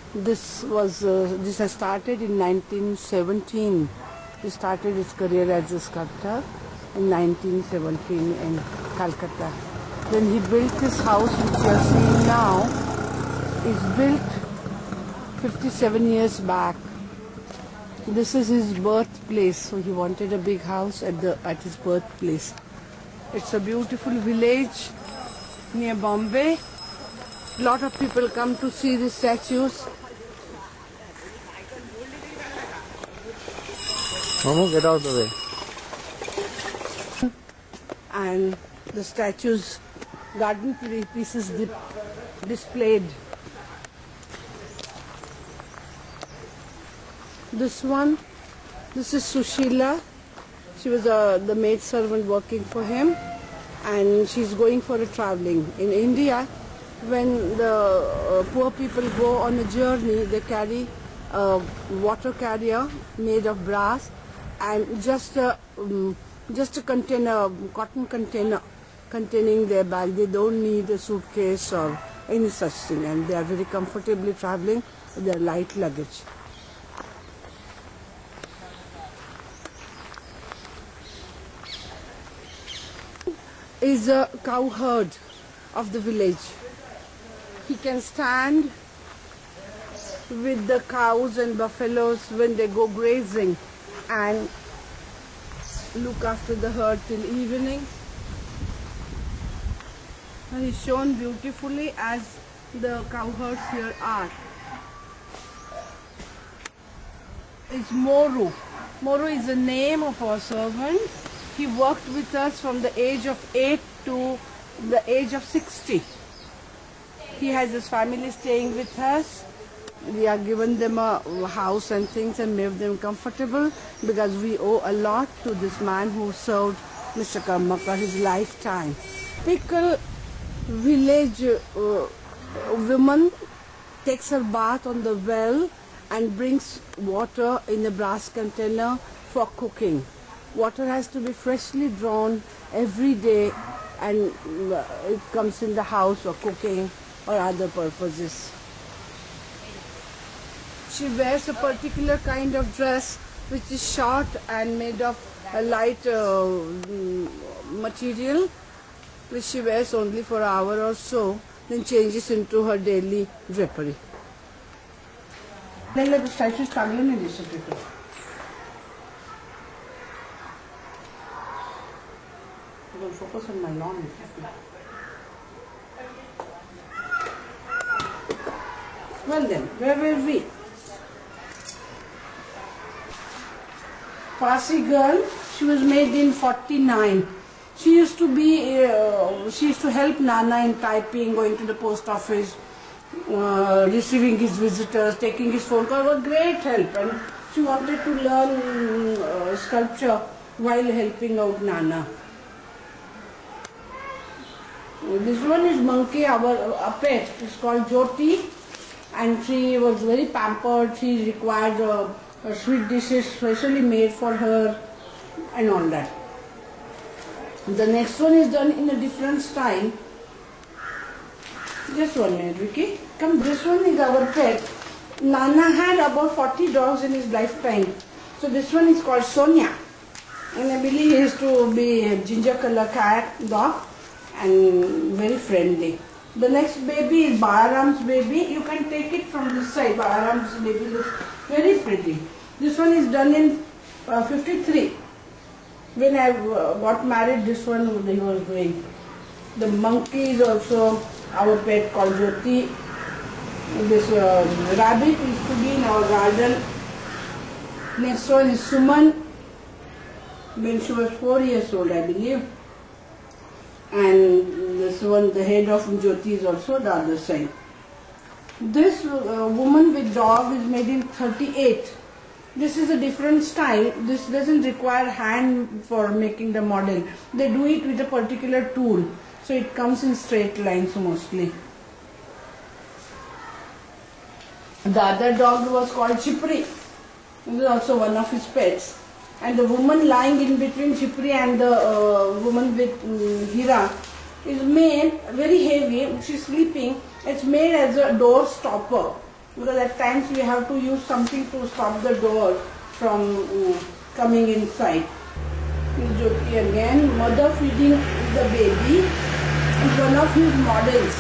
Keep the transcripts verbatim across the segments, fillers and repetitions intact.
This was uh, this has started in nineteen seventeen. He started his career as a sculptor in nineteen seventeen in Calcutta. Then he built this house which you are seeing now. Is built fifty-seven years back. This is his birthplace, so he wanted a big house at the at his birthplace. It's a beautiful village near Bombay. A lot of people come to see the statues. Mama, get out of the way. And the statues, garden pieces displayed. This one, this is Sushila. She was uh, the maid servant working for him, and she's going for a traveling. In India, when the uh, poor people go on a journey, they carry a water carrier made of brass and just a, um, just a container, cotton container containing their bag. They don't need a suitcase or any such thing, and they are very comfortably traveling with their light luggage. Is a cowherd of the village. He can stand with the cows and buffaloes when they go grazing and look after the herd till evening. And he's shown beautifully as the cowherds here are. It's Moru. Moru is the name of our servant. He worked with us from the age of eight to the age of sixty. He has his family staying with us. We have given them a house and things and made them comfortable because we owe a lot to this man who served Mister Karmarkar his lifetime. Typical village uh, woman takes her bath on the well and brings water in a brass container for cooking. Water has to be freshly drawn every day, and it comes in the house for cooking or other purposes. She wears a particular kind of dress which is short and made of a light uh, material, which she wears only for an hour or so, then changes into her daily drapery. Then let the statue start in this people. I will focus on my lawn. Well then, where were we? Parsi girl, she was made in forty-nine. She used to be, uh, she used to help Nana in typing, going to the post office, uh, receiving his visitors, taking his phone call. It was great help, and she wanted to learn uh, sculpture while helping out Nana. This one is Monkey, our a pet. It's called Jyoti, and she was very pampered. She required uh, uh, sweet dishes specially made for her and all that. The next one is done in a different style. Just one minute, Vicky. Come, this one is our pet. Nana had about forty dogs in his lifetime. So this one is called Sonia. And I believe he is to be a ginger color cat dog and very friendly. The next baby is Balaram's baby. You can take it from this side. Balaram's baby looks very pretty. This one is done in uh, fifty-three. When I uh, got married, this one he was doing. The monkey is also our pet called Jyoti. This uh, rabbit used to be in our garden. Next one is Suman, when she was four years old, I believe. And this one, the head of Jyoti, is also the other side. This uh, woman with dog is made in thirty-eight. This is a different style. This doesn't require hand for making the model. They do it with a particular tool. So it comes in straight lines mostly. The other dog was called Chipri. It was also one of his pets. And the woman lying in between Chipri and the uh, woman with um, Hira is made very heavy. She's sleeping. It's made as a door stopper. because at times we have to use something to stop the door from uh, coming inside. Jyoti again, mother feeding the baby, is one of his models.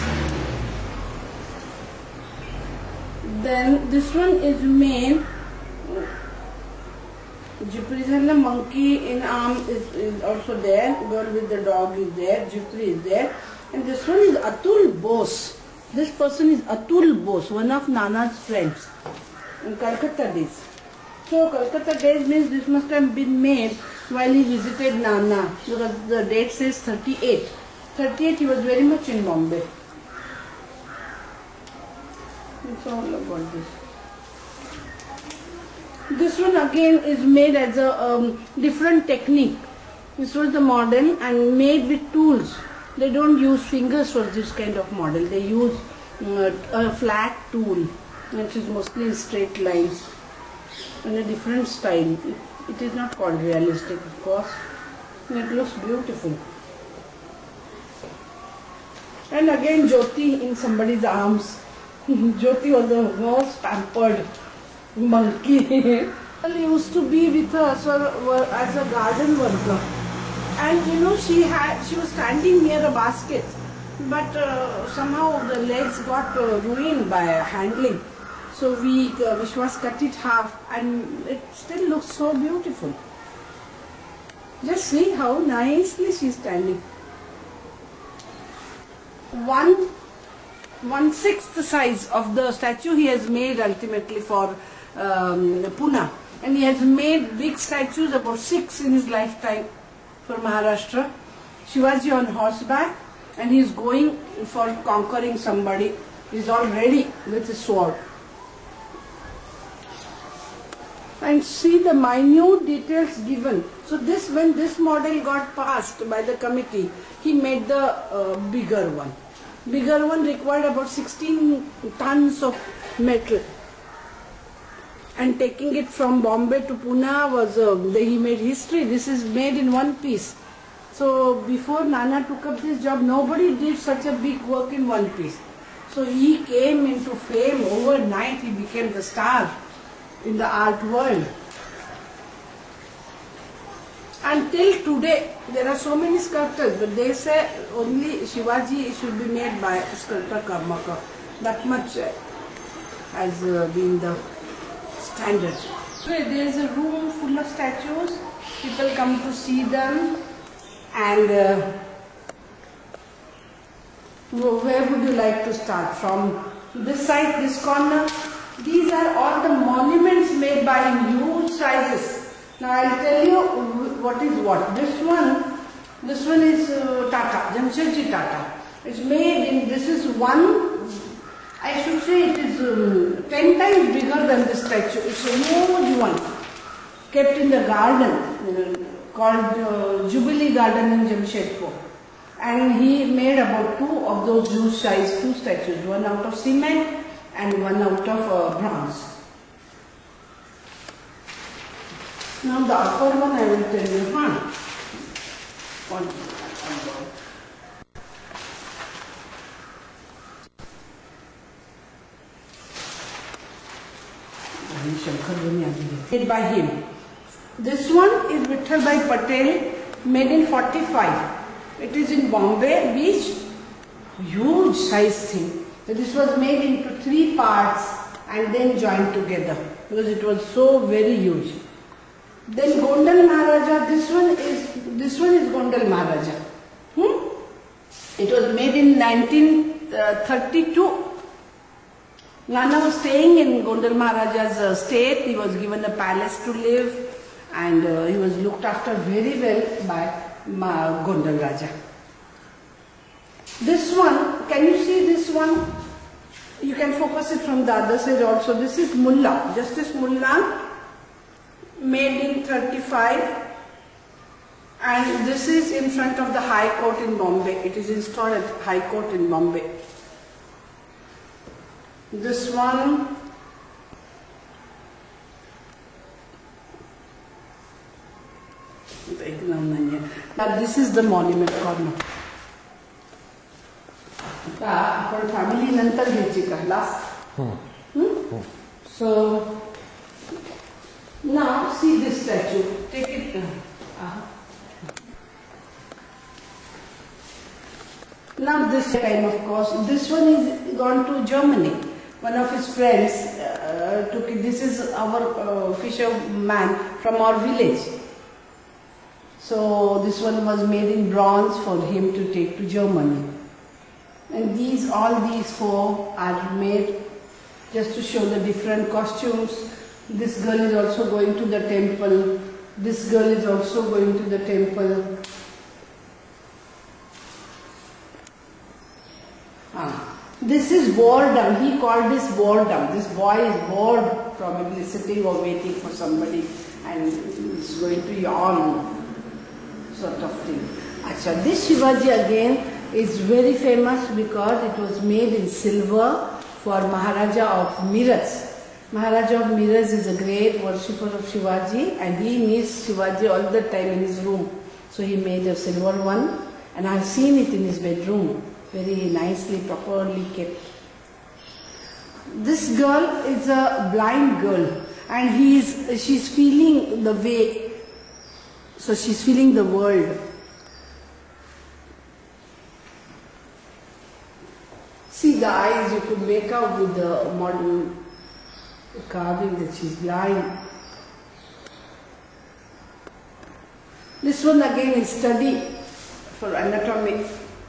Then this one is made, Jyoti and the monkey in arm is, is also there, girl with the dog is there, Jyoti is there. And this one is Atul Bose. This person is Atul Bose, one of Nana's friends in Calcutta days. So Calcutta days means this must have been made while he visited Nana, because the date says thirty-eight. thirty-eight he was very much in Bombay. It's all about this. This one again is made as a um, different technique. This was the model and made with tools. They don't use fingers for this kind of model. They use uh, a flat tool, which is mostly straight lines, in a different style. It, it is not called realistic, of course. It looks beautiful. And again Jyoti in somebody's arms. Jyoti was the most pampered monkey. She used to be with her as a, as a garden worker. And you know, she had she was standing near a basket, but uh, somehow the legs got uh, ruined by handling. So we uh, Vishwas cut it half, and it still looks so beautiful. Just see how nicely she's standing. One one sixth size of the statue he has made ultimately for um, Pune, and he has made big statues, about six in his lifetime, for Maharashtra. Shivaji on horseback, and he is going for conquering somebody. He is all ready with his sword. And see the minute details given. So this, when this model got passed by the committee, he made the uh, bigger one. Bigger one required about sixteen tons of metal. And taking it from Bombay to Pune was, uh, he made history. This is made in one piece. So before Nana took up this job, nobody did such a big work in one piece. So he came into fame overnight. He became the star in the art world. Until today, there are so many sculptors, but they say only Shivaji should be made by sculptor Karmarkar. That much uh, has uh, been the standard. So there is a room full of statues. People come to see them. And uh, where would you like to start? From this side, this corner? These are all the monuments made by huge sizes. Now I will tell you what is what. This one, this one is uh, Tata, Jamshedji Tata. It's made in, this is one, I should say it is um, ten times bigger than this statue. It's a huge one, kept in the garden, uh, called uh, Jubilee Garden in Jamshedpur. And he made about two of those huge size, two statues, one out of cement and one out of uh, bronze. Now the upper one I will tell you, huh? One. Made by him. This one is Vittal Bhai Patel, made in forty-five. It is in Bombay Beach, huge size thing. So this was made into three parts and then joined together because it was so very huge. Then Gondal Maharaja, this one is this one is Gondal Maharaja. Hmm? It was made in nineteen thirty-two. Nana was staying in Gondal Maharaja's uh, state. He was given a palace to live, and uh, he was looked after very well by Ma Gondal Raja. This one, can you see this one? You can focus it from the other side also. This is Mullah, Justice Mullah, made in thirty-five, and this is in front of the High Court in Bombay. It is installed at High Court in Bombay. This one, now this is the monument corner. आपण family नंतर घ्यायची का last? Hmm? Oh. So, now see this statue. Take it. Uh-huh. Now this time, of course, this one is gone to Germany. One of his friends uh, took it. This is our uh, fisherman from our village. So this one was made in bronze for him to take to Germany. And these, all these four are made just to show the different costumes. This girl is also going to the temple. This girl is also going to the temple. Ah. This is boredom. He called this boredom. This boy is bored, probably sitting or waiting for somebody, and is going to yawn, sort of thing. Achha, this Shivaji again is very famous because it was made in silver for Maharaja of Miraj. Maharaja of Miraj is a great worshipper of Shivaji, and he meets Shivaji all the time in his room. So he made a silver one, and I have seen it in his bedroom. Very nicely, properly kept. This girl is a blind girl, and he is, she's feeling the way, so she's feeling the world. See the eyes, you could make out with the modern carving that she's blind. This one again is study for anatomy.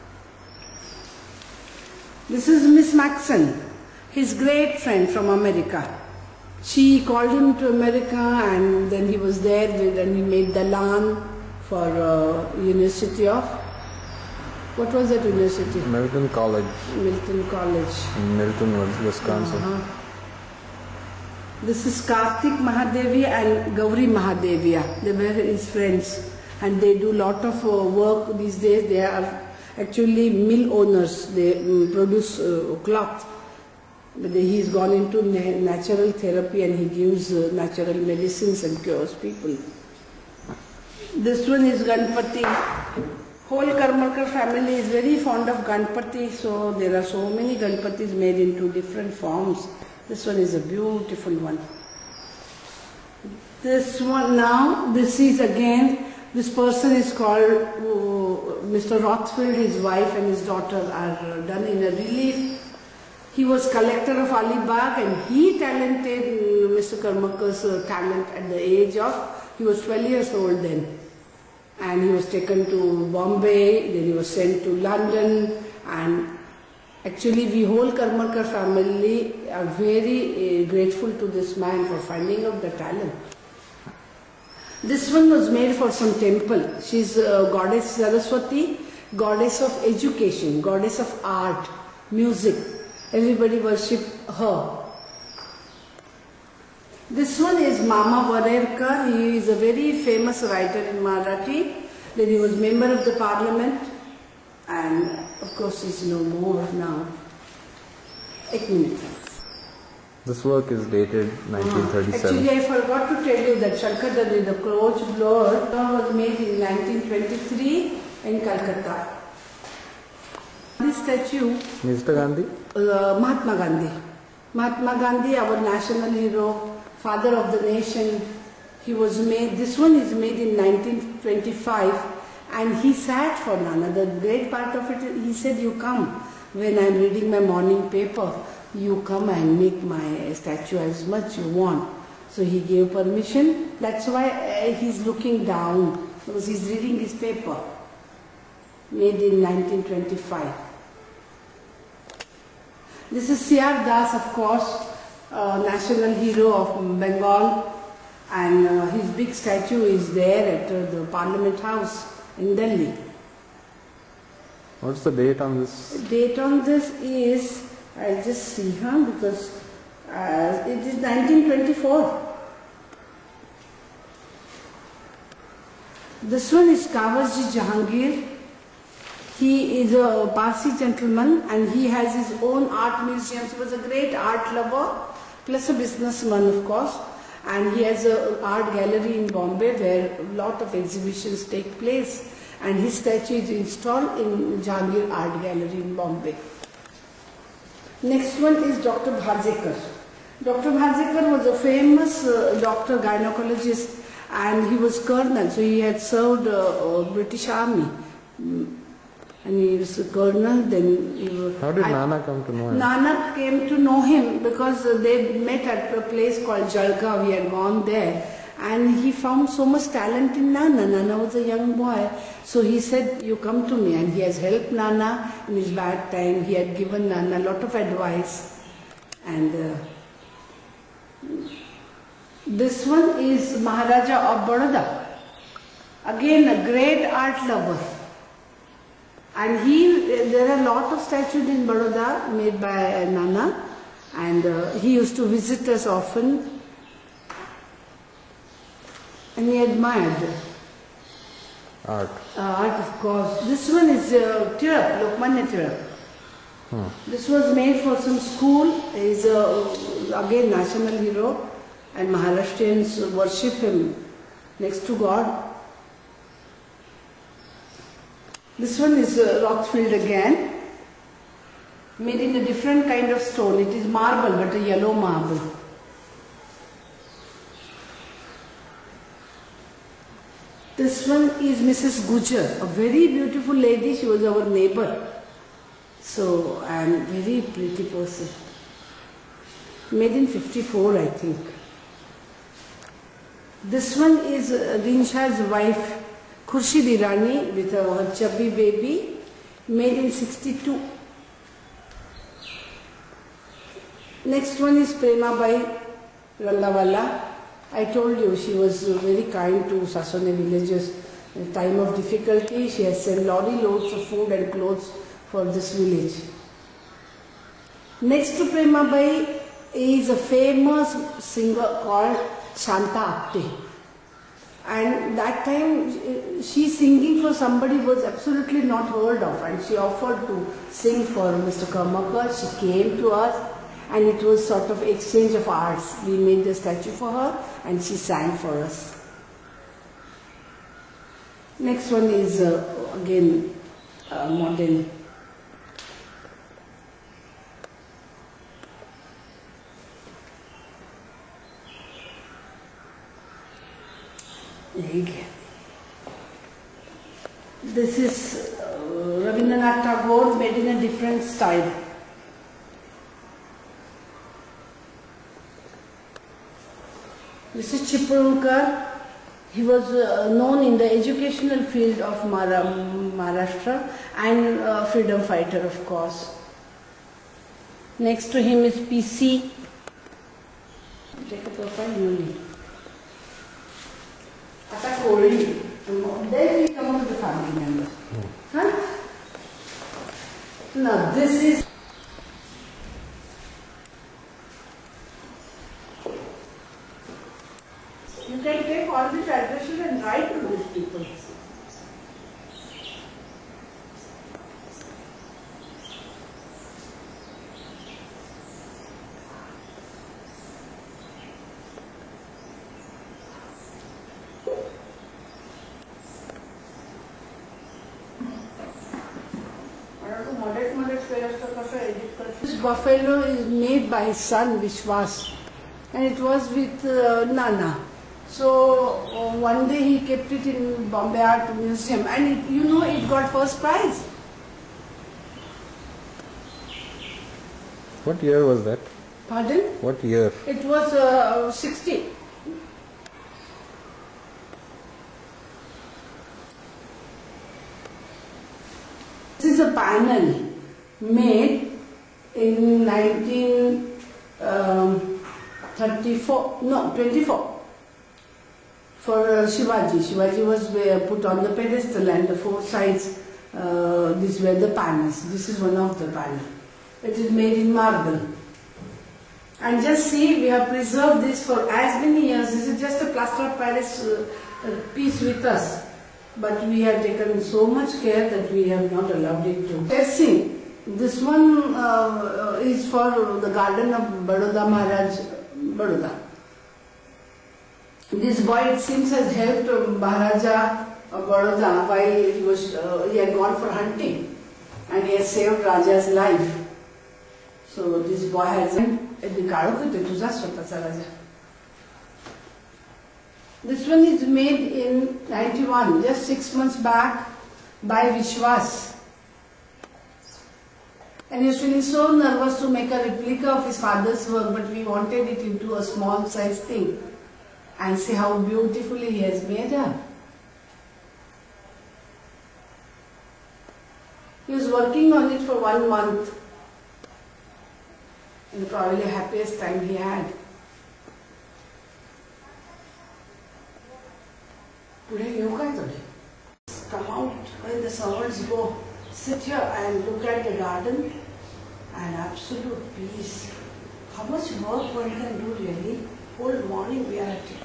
This is Miss Maxon, his great friend from America. She called him to America, and then he was there, and he made the lawn for uh, University of, what was that university? Milton College. Milton College. In Milton, Wisconsin. Uh-huh. This is Kartik Mahadevi and Gauri Mahadevia. They were his friends, and they do lot of uh, work these days. They are actually mill owners. They um, produce uh, cloth. But he's gone into na natural therapy, and he gives uh, natural medicines and cures people. This one is Ganpati. Whole Karmarkar family is very fond of Ganpati, so there are so many Ganpatis made into different forms. This one is a beautiful one. This one now, this is again, this person is called uh, Mister Rothfield. His wife and his daughter are uh, done in a relief. He was collector of Alibag, and he talented uh, Mister Karmarkar's uh, talent at the age of, he was twelve years old then. And he was taken to Bombay, then he was sent to London, and actually we whole Karmarkar family are very uh, grateful to this man for finding out the talent. This one was made for some temple. She's uh, goddess Saraswati, goddess of education, goddess of art, music. Everybody worship her. This one is Mama Varerkar. He is a very famous writer in Marathi. Then he was member of the parliament, and of course he's no more now. Ek minute. This work is dated nineteen thirty-seven. Actually, I forgot to tell you that Shankardari, the Croach Lord, was made in nineteen twenty-three in Calcutta. This statue, Mister Gandhi? Uh, Mahatma Gandhi. Mahatma Gandhi, our national hero, father of the nation. He was made, this one is made in nineteen twenty-five, and he sat for another great part of it. He said, you come when I am reading my morning paper, you come and make my statue as much you want. So he gave permission. That's why uh, he's looking down, because he's reading his paper. Made in nineteen twenty-five. This is C R Das, of course, uh, national hero of Bengal, and uh, his big statue is there at uh, the Parliament House in Delhi. What's the date on this? Date on this is, I'll just see, huh, because uh, it is nineteen twenty-four. This one is Kawarji Jahangir. He is a Parsi gentleman, and he has his own art museums. He was a great art lover, plus a businessman, of course. And he has an art gallery in Bombay where a lot of exhibitions take place. And his statue is installed in Jahangir Art Gallery in Bombay. Next one is Doctor Bhajekar. Doctor Bhazekar was a famous uh, doctor, gynecologist, and he was colonel, so he had served uh, uh, British Army. Mm. And he was a colonel, then he was... How did I, Nana come to know him? Nana came to know him because uh, they met at a place called Jalgaon. He had gone there. And he found so much talent in Nana. Nana was a young boy. So he said, you come to me. And he has helped Nana in his bad time. He had given Nana a lot of advice. And uh, this one is Maharaja of Baroda. Again, a great art lover. And he, there are a lot of statues in Baroda made by Nana. And uh, he used to visit us often. And he admired art. Uh, art, of course. This one is uh, Tirap, Lokmanya Tirap. Hmm. This was made for some school. He is uh, again national hero, and Maharashtrians worship him next to God. This one is uh, rock-filled again, made in a different kind of stone. It is marble, but a yellow marble. This one is Missus Gujar, a very beautiful lady. She was our neighbor. So, and very pretty person. Made in fifty-four, I think. This one is uh, Dinsha's wife, Khurshid Irani, with her chubby baby, made in sixty-two. Next one is Prema Bai Rangawala. I told you she was very kind to Sasavne villagers. In time of difficulty, she has sent lorry loads of food and clothes for this village. Next to Prema Bai is a famous singer called Shanta Apte. And that time, she singing for somebody was absolutely not heard of, and she offered to sing for Mister Karmarkar. She came to us, and it was sort of exchange of arts. We made the statue for her, and she sang for us. Next one is uh, again a model. This is uh, Rabindranath Tagore, made in a different style. This is Chiprankar. He was uh, known in the educational field of Mara Maharashtra and uh, freedom fighter, of course. Next to him is P C. Take a profile, Yuli. Then we come to the family member. Huh? Now this is you can take all these addresses and write to these people. This buffalo is made by his son Vishwas, and it was with uh, Nana. So uh, one day he kept it in Bombay Art Museum, and it, you know it got first prize. What year was that? Pardon? What year? It was uh, sixty. This is a panel made in nineteen thirty-four, no, twenty-four, for uh, Shivaji. Shivaji was uh, put on the pedestal, and the four sides, uh, these were the panels. This is one of the panels. It is made in marble. And just see, we have preserved this for as many years. This is just a plaster of Paris uh, piece with us. But we have taken so much care that we have not allowed it to. Testing. This one uh, is for the garden of Baroda Maharaj, Baroda. This boy, it seems, has helped Maharaja of Baroda while he was uh, he had gone for hunting, and he has saved Raja's life. So this boy has a This one is made in ninety-one, just six months back by Vishwas. And he was feeling so nervous to make a replica of his father's work, but we wanted it into a small size thing. And see how beautifully he has made her. He was working on it for one month. And probably the happiest time he had. Come out when the servants go, sit here and look at the garden, and absolute peace. How much work one can do really? Whole morning we are at it.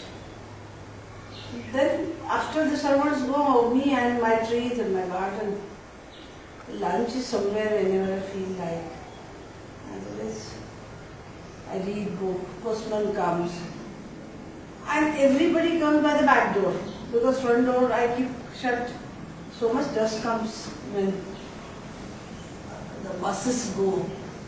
Then after the servants go, me and my trees and my garden. Lunch is somewhere whenever I feel like. Otherwise, I read book, postman comes. And everybody comes by the back door. Because front door I keep shut. So much dust comes when the buses go.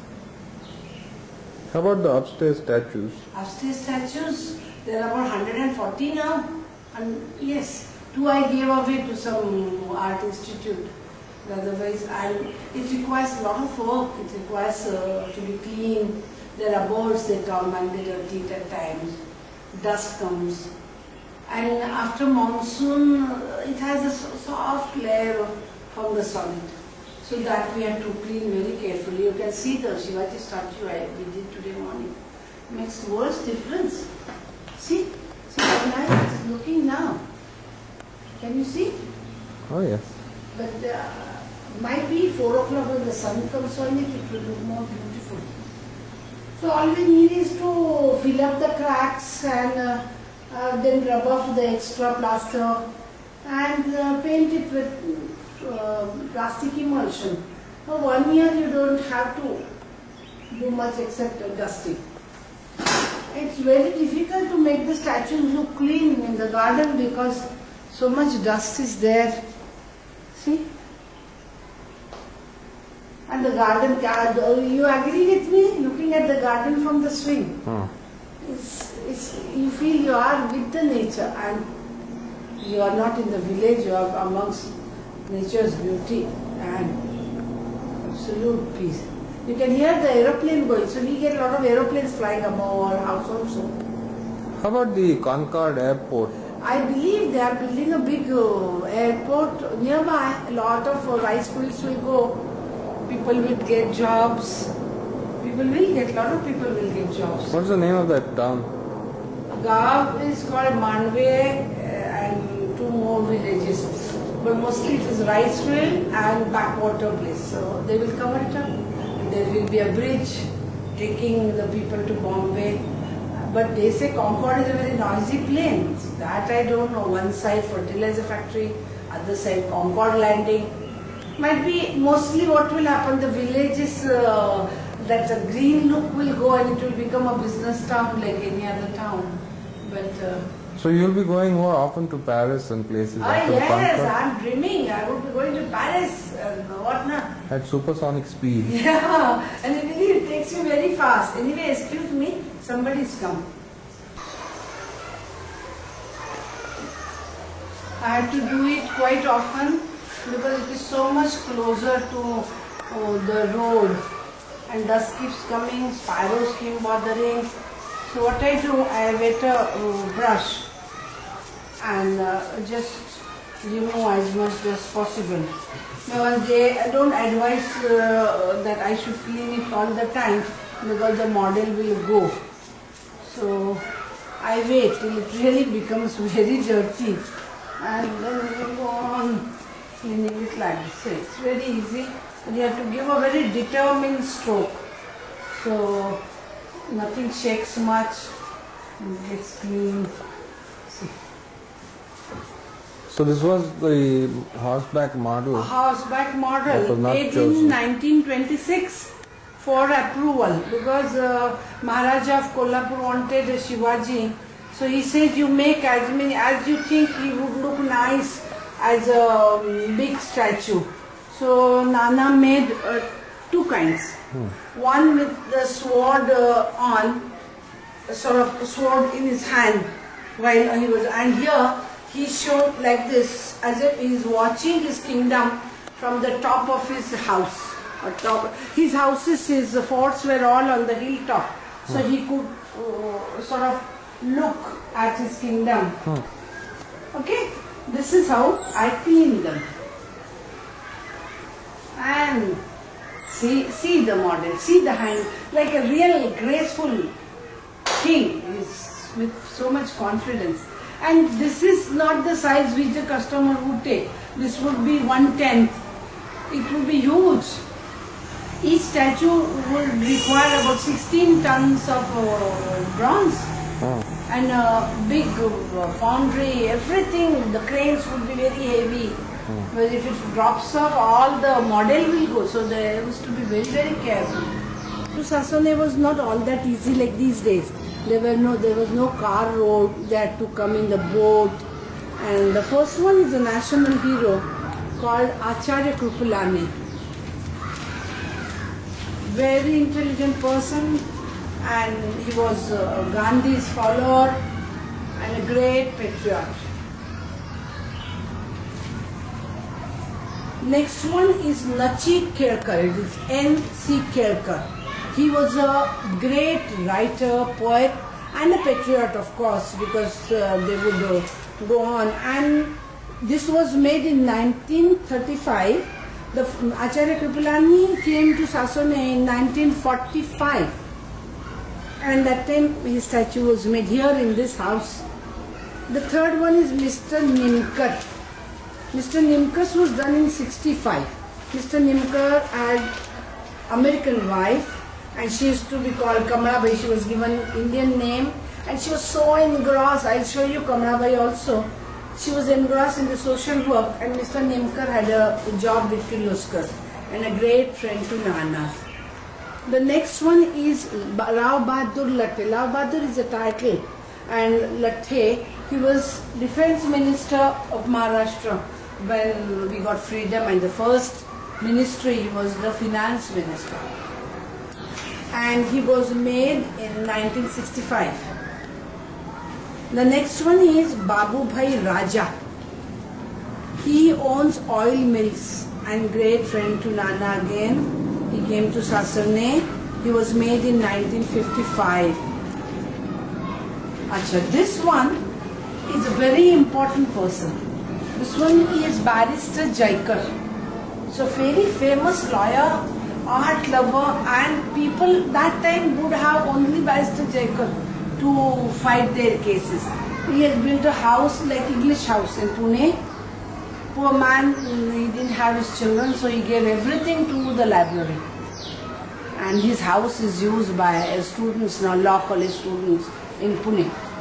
How about the upstairs statues? Upstairs statues, there are about one hundred forty now. And yes, two I gave away to some art institute. Otherwise, I, it requires a lot of work. It requires uh, to be clean. There are birds that come and they dirty it at times. Dust comes. And after monsoon, it has a soft layer from the solid. So that we have to clean very carefully. You can see the Shivaji statue I did today morning. It makes world's difference. See? See how nice it is looking now. Can you see? Oh yes. But uh, might be four o'clock when the sun comes on it, it will look more beautiful. So all we need is to fill up the cracks and uh, uh, then rub off the extra plaster and uh, paint it with uh, plastic emulsion. For one year you don't have to do much except uh, dusting. It's very difficult to make the statues look clean in the garden because so much dust is there. See? And the garden, you agree with me? Looking at the garden from the swing, Hmm. it's, it's, you feel you are with the nature and you are not in the village, you are amongst nature's beauty and absolute peace. You can hear the aeroplane going, so we get a lot of aeroplanes flying above our house also. How about the Concord Airport? I believe they are building a big uh, airport nearby. A lot of uh, rice fields will go. People will get jobs. People will get, a lot of people will get jobs. What's the name of that town? Gav is called Manve uh, and two more villages. But mostly it is rice field and backwater place. So they will cover it up. There will be a bridge taking the people to Bombay. But they say Concord is a very noisy plane. That I don't know. One side fertilizer factory, other side Concord landing. Might be mostly what will happen, the villages, uh, that a green look will go and it will become a business town like any other town. But uh, So you'll be going more often to Paris and places ah, after yes, Concord? I'm dreaming. I would be going to Paris and what not. At supersonic speed. Yeah, and I believe it takes you very fast. Anyway, excuse me, somebody's come. I have to do it quite often because it is so much closer to oh, the road and dust keeps coming, sparrows keep bothering. So what I do, I wet a uh, brush and uh, just remove as much as possible. Now they don't advise uh, that I should clean it all the time because the model will go. So I wait till it really becomes very dirty and then we go on cleaning it like this. So it's very easy, but you have to give a very determined stroke. So nothing shakes much, it gets clean. See. So this was the horseback model? A horseback model That was not made chosen. in nineteen twenty-six for approval because uh, Maharaja of Kolhapur wanted a Shivaji. So he said you make as many as you think he would look nice as a um, big statue. So Nana made uh, two kinds. Hmm. One with the sword uh, on, a sort of sword in his hand while he was, and here he showed like this, as if he is watching his kingdom from the top of his house. Or top, his houses, his forts were all on the hilltop, so hmm. he could uh, sort of look at his kingdom. Hmm. Okay, this is how I clean them. And see, see the model, see the hand, like a real graceful king is with so much confidence. And this is not the size which the customer would take. This would be one tenth. It would be huge. Each statue would require about sixteen tons of uh, bronze. Oh. And a big uh, foundry, everything, the cranes would be very heavy. Hmm. But if it drops off, all the model will go. So there was to be very, very careful. To Sasavne was not all that easy like these days. There were no, there was no car road. They had to come in the boat. And the first one is a national hero called Acharya Kripalani. Very intelligent person, and he was uh, Gandhi's follower and a great patriot. Next one is Nachi Kerkar, it is N C Kerkar. He was a great writer, poet and a patriot, of course, because uh, they would uh, go on. And this was made in nineteen thirty-five. The Acharya Kripalani came to Sasavne in nineteen forty-five. And that time his statue was made here in this house. The third one is Mister Nimkar. Mister Nimkar was done in sixty-five. Mister Nimkar had American wife, and she used to be called Kamalabai. She was given Indian name, and she was so engrossed. I'll show you Kamalabai also. She was engrossed in the social work, and Mister Nimkar had a job with Kirloskar and a great friend to Nana. The next one is Rao Bahadur Lathe. Rao Bahadur is a title, and Lathe, he was defense minister of Maharashtra when we got freedom, and the first ministry he was the finance minister. And he was made in nineteen sixty-five. The next one is Babu Bhai Raja. He owns oil mills and great friend to Nana again. He came to Sasavne. He was made in nineteen fifty-five. Achha, this one is a very important person. This one is Barrister Jaikar. So very famous lawyer, art lover, and people that time would have only Barrister Jaikar to fight their cases. He has built a house like English house in Pune. Poor man, he didn't have his children, so he gave everything to the library. And his house is used by students now, law college students in Pune.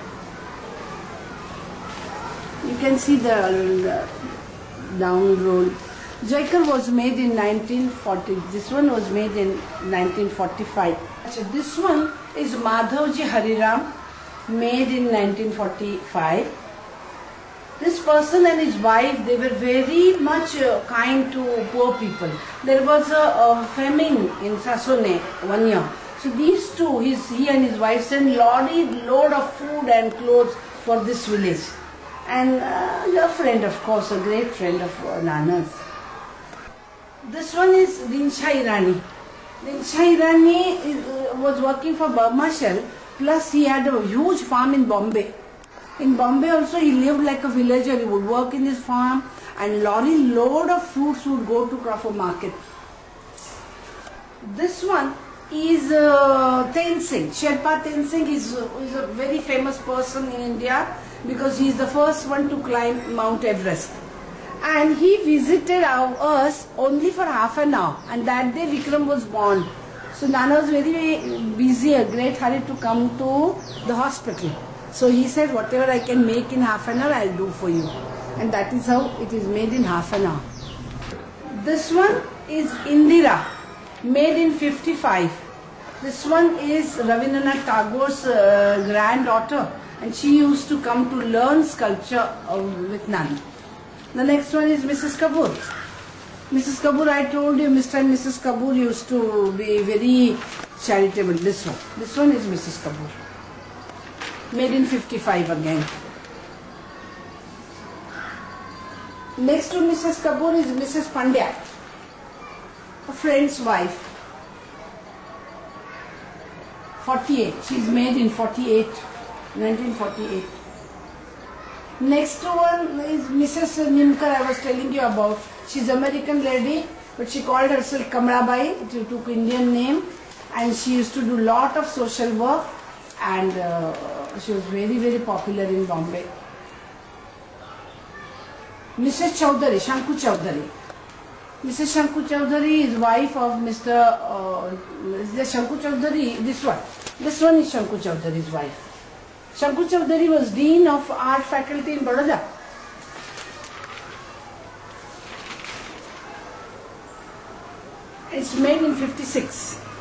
You can see the down roll. Jaikar was made in nineteen forty. This one was made in nineteen forty-five. So this one is Madhavji Hariram, made in nineteen forty-five. This person and his wife, they were very much uh, kind to poor people. There was a, a famine in Sasavne one year. So these two, his, he and his wife, sent lorry load of food and clothes for this village. And uh, a friend, of course, a great friend of uh, Nana's. This one is Rinsha Irani. Rinsha Irani is, uh, was working for Burma Shell, plus he had a huge farm in Bombay. In Bombay also he lived like a villager. He would work in his farm, and lorry load of fruits would go to Crawford Market. This one is uh, Tenzing. Sherpa Tenzing is, uh, is a very famous person in India because he is the first one to climb Mount Everest. And he visited our, us only for half an hour, and that day Vikram was born. So Nana was very, very busy, a great hurry to come to the hospital. So he said, whatever I can make in half an hour, I'll do for you. And that is how it is made in half an hour. This one is Indira, made in fifty-five. This one is Rabindranath Tagore's uh, granddaughter, and she used to come to learn sculpture uh, with Nana. The next one is Missus Kapoor. Missus Kapoor, I told you, Mister and Missus Kapoor used to be very charitable. This one. This one is Missus Kapoor. Made in fifty-five again. Next to Missus Kapoor is Missus Pandya, a friend's wife. forty-eight. She's made in forty-eight. nineteen forty-eight. Next one is Missus Nimkar, I was telling you about. She's American lady, but she called herself Kamrabai. She took Indian name, and she used to do lot of social work, and uh, she was very very popular in Bombay. Missus Chowdhury, Shanku Chowdhury. Missus Shanku Chowdhury is wife of Mister Uh, is the Shanku Chowdhury? This one. This one is Shanku Chowdhury's wife. Shanku Chowdhury was Dean of Art Faculty in Baroda. It's made in fifty-six.